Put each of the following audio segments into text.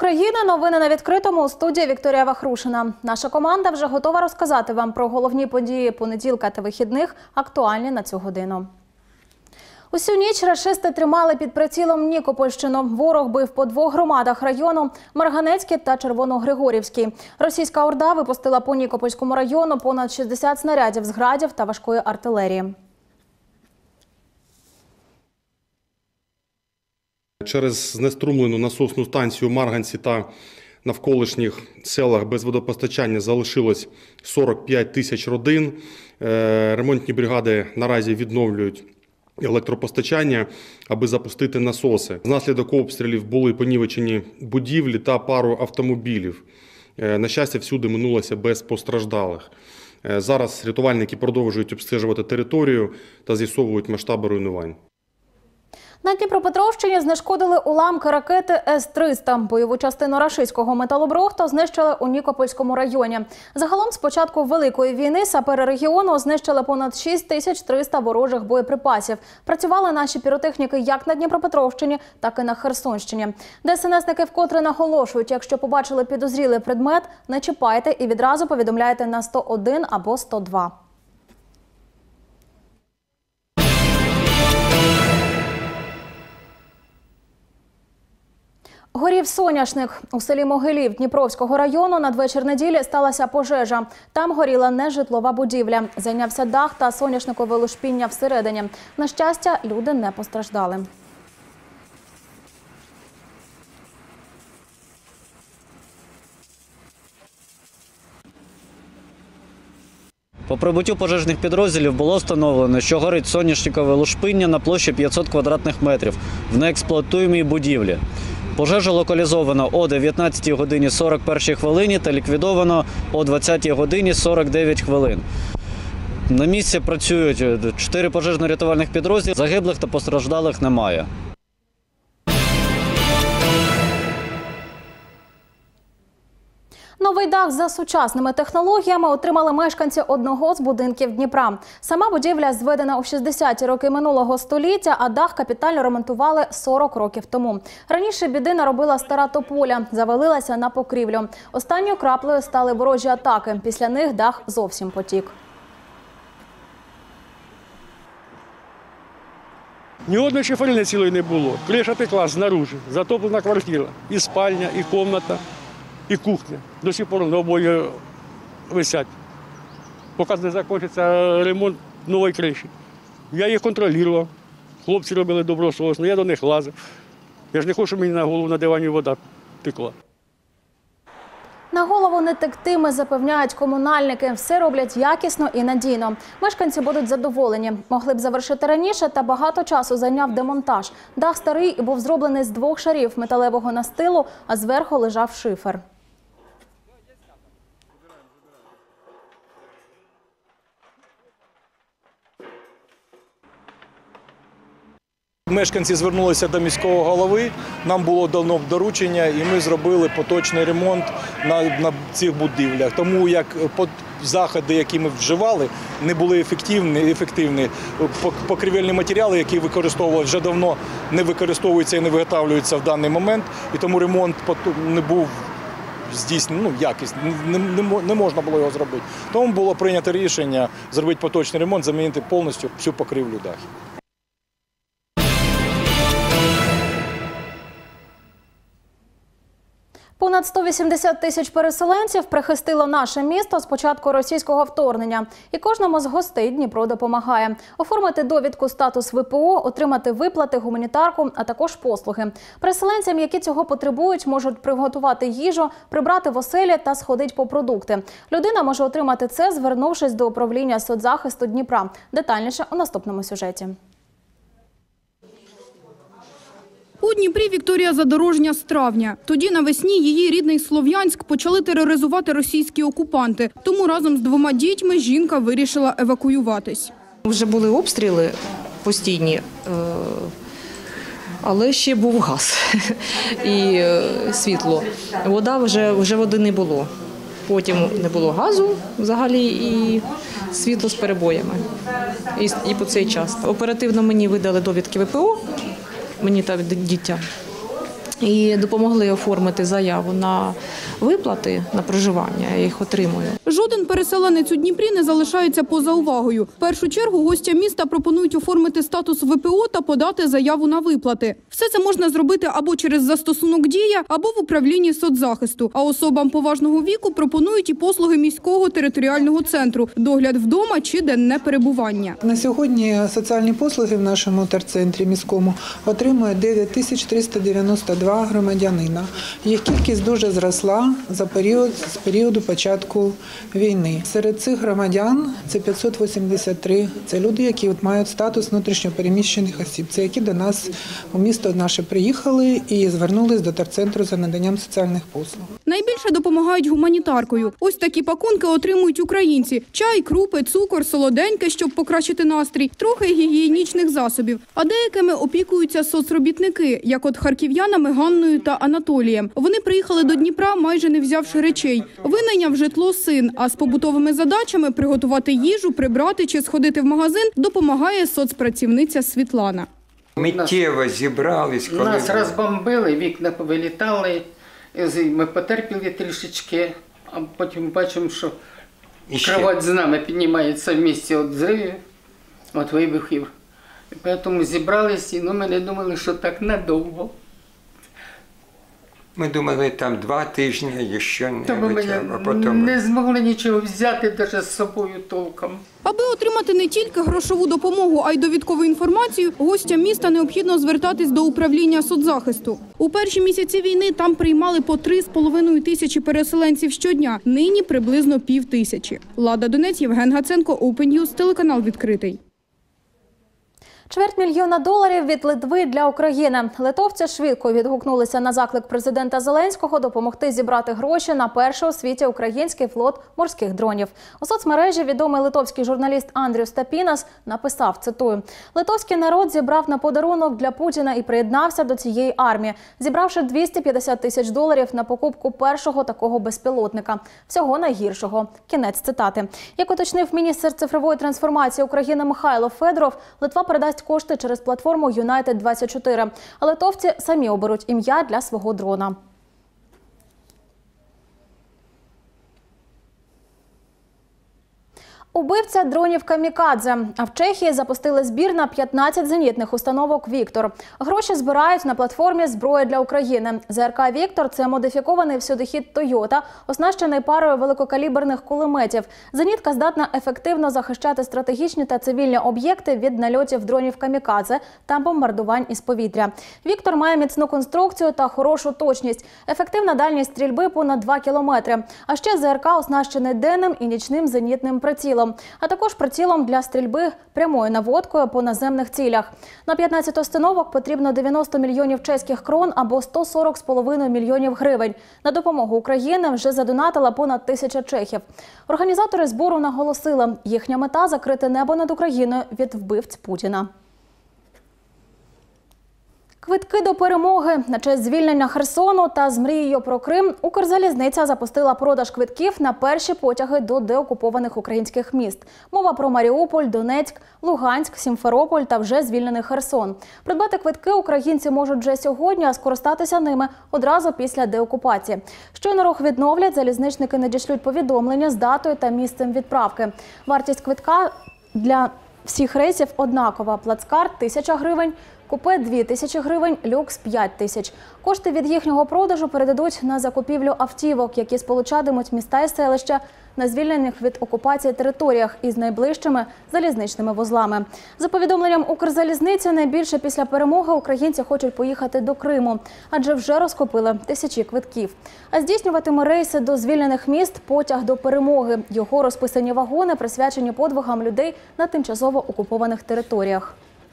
України. Новини на відкритому. У студії Вікторія Вахрушина. Наша команда вже готова розказати вам про головні події понеділка та вихідних, актуальні на цю годину. Усю ніч рашисти тримали під прицілом Нікопольщину. Ворог бив по двох громадах району – Марганецький та Червоногригорівський. Російська орда випустила по Нікопольському району понад 60 снарядів з градів та важкої артилерії. Через знеструмлену насосну станцію в Марганці та навколишніх селах без водопостачання залишилось 45 тисяч родин. Ремонтні бригади наразі відновлюють електропостачання, аби запустити насоси. Внаслідок обстрілів були понівечені будівлі та пару автомобілів. На щастя, всюди минулося без постраждалих. Зараз рятувальники продовжують обстежувати територію та з'ясовують масштаби руйнувань. На Дніпропетровщині знешкодили уламки ракети С-300. Бойову частину рашистського металобрухту знищили у Нікопольському районі. Загалом з початку Великої війни сапери регіону знищили понад 6300 ворожих боєприпасів. Працювали наші піротехніки як на Дніпропетровщині, так і на Херсонщині. ДСНСники вкотре наголошують, якщо побачили підозрілий предмет, не чіпайте і відразу повідомляйте на 101 або 102. Горів соняшник. У селі Могилів Дніпровського району надвечір неділі сталася пожежа. Там горіла нежитлова будівля. Зайнявся дах та соняшникове лушпіння всередині. На щастя, люди не постраждали. По прибуттю пожежних підрозділів було встановлено, що горить соняшникове лушпиння на площі 500 квадратних метрів в неексплуатуємій будівлі. Пожежу локалізовано о 19 годині 41 хвилині та ліквідовано о 20 годині 49 хвилин. На місці працюють 4 пожежно-рятувальних підрозділи, загиблих та постраждалих немає. Новий дах за сучасними технологіями отримали мешканці одного з будинків Дніпра. Сама будівля зведена у 60-ті роки минулого століття, а дах капітально ремонтували 40 років тому. Раніше біди наробила стара тополя, завалилася на покрівлю. Останньою краплею стали ворожі атаки. Після них дах зовсім потік. Ні одної шиферини цілої не було. Криша текла знаружи, затоплена квартира. І спальня, і кімната, і кухня. До сих пор на обоє висять. Поки не закінчиться ремонт нової криші. Я їх контролював. Хлопці робили добросовісно, я до них лазив. Я ж не хочу, щоб мені на голову на дивані вода текла. На голову не тектиме, запевняють комунальники. Все роблять якісно і надійно. Мешканці будуть задоволені. Могли б завершити раніше, та багато часу зайняв демонтаж. Дах старий і був зроблений з 2 шарів металевого настилу, а зверху лежав шифер. Мешканці звернулися до міського голови, нам було дано доручення і ми зробили поточний ремонт на цих будівлях. Тому як заходи, які ми вживали, не були ефективні. Покрівельні матеріали, які використовували, вже давно не використовуються і не виготовлюються в даний момент. І тому ремонт не був здійснений, якісний, не можна було його зробити. Тому було прийнято рішення зробити поточний ремонт, замінити повністю всю покрівлю дахів. Понад 180 тисяч переселенців прихистило наше місто з початку російського вторгнення. І кожному з гостей Дніпро допомагає. Оформити довідку статус ВПО, отримати виплати, гуманітарку, а також послуги. Переселенцям, які цього потребують, можуть приготувати їжу, прибрати в оселі та сходити по продукти. Людина може отримати це, звернувшись до управління соцзахисту Дніпра. Детальніше у наступному сюжеті. У Дніпрі Вікторія Задорожня з травня. Тоді навесні її рідний Слов'янськ почали тероризувати російські окупанти. Тому разом з 2 дітьми жінка вирішила евакуюватись. Вже були обстріли постійні, але ще був газ і світло. Вже води не було. Потім не було газу взагалі і світло з перебоями. І по цей час. Оперативно мені видали довідки ВПО. Мені та дітям. і допомогли оформити заяву на виплати, на проживання. Я їх отримую. Жоден переселенець у Дніпрі не залишається поза увагою. В першу чергу гостям міста пропонують оформити статус ВПО та подати заяву на виплати. Все це можна зробити або через застосунок «Дія», або в управлінні соцзахисту. А особам поважного віку пропонують і послуги міського територіального центру – догляд вдома чи денне перебування. На сьогодні соціальні послуги в нашому терцентрі міському отримує 9392 громадянина. Їх кількість дуже зросла з періоду початку війни. Серед цих громадян це 583. Це люди, які мають статус внутрішньопереміщених осіб. Це які до нас у місто наше приїхали і звернулись до терцентру за наданням соціальних послуг. Найбільше допомагають гуманітаркою. Ось такі пакунки отримують українці. Чай, крупи, цукор, солоденьке, щоб покращити настрій, трохи гігієнічних засобів. А деякими опікуються соцробітники, як от харків'янами Ганною та Анатолієм. Вони приїхали до Дніпра, майже не взявши речей. Винайняв житло син, а з побутовими задачами – приготувати їжу, прибрати чи сходити в магазин – допомагає соцпрацівниця Світлана. Миттєво зібрались. Коли нас розбомбили, вікна повилітали, ми потерпіли трішечки, а потім бачимо, що кровать з нами піднімається в місці від зривів, від вибухів. І тому зібралися, але ми не думали, що так надовго. Ми думали, там 2 тижні, ще Тому ми не змогли нічого взяти навіть з собою толком. Аби отримати не тільки грошову допомогу, а й довідкову інформацію, гостям міста необхідно звертатись до управління соцзахисту. У перші місяці війни там приймали по 3,5 тисячі переселенців щодня, нині приблизно 5000. Лада Донець, Євген Гаценко, Open News, телеканал «Відкритий». $250 мільйона від Литви для України. Литовці швидко відгукнулися на заклик президента Зеленського допомогти зібрати гроші на перший у світі український флот морських дронів. У соцмережі відомий литовський журналіст Андріус Тапінас написав, цитую, «Литовський народ зібрав на подарунок для Путіна і приєднався до цієї армії, зібравши $250 тисяч на покупку першого такого безпілотника. Всього найгіршого». Кінець цитати. Як уточнив міністр цифрової трансформації України Михайло Федоров, Литва передасть кошти через платформу United24. А литовці самі оберуть ім'я для свого дрона. Убивця дронів камікадзе. А в Чехії запустили збір на 15 зенітних установок «Віктор». Гроші збирають на платформі «Зброя для України». ЗРК «Віктор» – це модифікований всюдихід «Тойота», оснащений парою великокаліберних кулеметів. Зенітка здатна ефективно захищати стратегічні та цивільні об'єкти від нальотів дронів камікадзе та бомбардувань із повітря. «Віктор» має міцну конструкцію та хорошу точність. Ефективна дальність стрільби понад 2 кілометри. А ще ЗРК оснащений денним і нічним зенітним прицілом, а також прицілом для стрільби прямою наводкою по наземних цілях. На 15 установок потрібно 90 мільйонів чеських крон або 140,5 мільйонів гривень. На допомогу Україні вже задонатила понад 1000 чехів. Організатори збору наголосили, їхня мета – закрити небо над Україною від вбивць Путіна. Квитки до перемоги. На честь звільнення Херсону та з мрією про Крим Укрзалізниця запустила продаж квитків на перші потяги до деокупованих українських міст. Мова про Маріуполь, Донецьк, Луганськ, Сімферополь та вже звільнений Херсон. Придбати квитки українці можуть вже сьогодні, а скористатися ними одразу після деокупації. Щойно рух відновлять, залізничники надішлють повідомлення з датою та місцем відправки. Вартість квитка для всіх рейсів однакова. Плацкарт – 1000 гривень, купе – 2000 гривень, люкс – 5000. Кошти від їхнього продажу передадуть на закупівлю автівок, які сполучатимуть міста і селища на звільнених від окупації територіях із найближчими залізничними вузлами. За повідомленням Укрзалізниці, найбільше після перемоги українці хочуть поїхати до Криму, адже вже розкупили тисячі квитків. А здійснюватиме рейси до звільнених міст потяг до перемоги. Його розписані вагони присвячені подвигам людей на тимчасово окупованих територіях.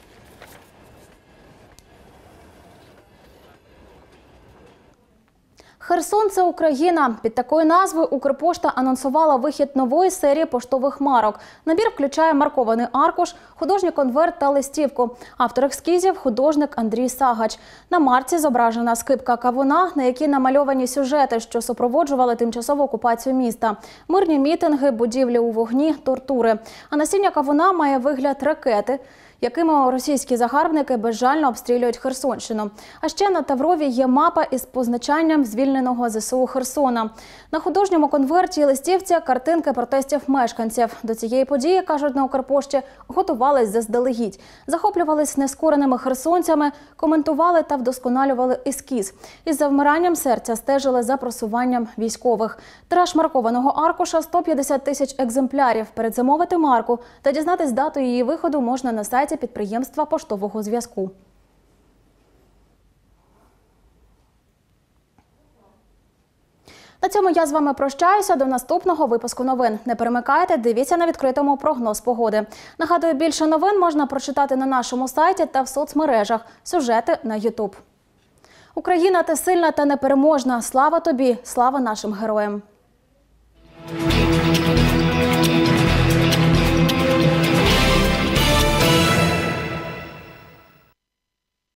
Херсон – це Україна. Під такою назвою Укрпошта анонсувала вихід нової серії поштових марок. Набір включає маркований аркуш, художній конверт та листівку. Автор ескізів – художник Андрій Сагач. На марці зображена скипка кавуна, на якій намальовані сюжети, що супроводжували тимчасову окупацію міста. Мирні мітинги, будівлі у вогні, тортури. А насіння кавуна має вигляд ракети, якими російські загарбники безжально обстрілюють Херсонщину. А ще на Таврові є мапа із позначанням звільненого ЗСУ Херсона. На художньому конверті і листівці картинки протестів мешканців. До цієї події, кажуть на Укрпошті, готувались заздалегідь. Захоплювались нескореними херсонцями, коментували та вдосконалювали ескіз. Із завмиранням серця стежили за просуванням військових. Тираж маркованого аркуша – 150 тисяч екземплярів. Передзамовити марку та дізнатись дату її виходу можна на сайті підприємства поштового зв'язку. На цьому я з вами прощаюся. До наступного випуску новин. Не перемикайте, дивіться на відкритому прогноз погоди. Нагадую, більше новин можна прочитати на нашому сайті та в соцмережах. Сюжети на YouTube. Україна, ти сильна та непереможна. Слава тобі, слава нашим героям.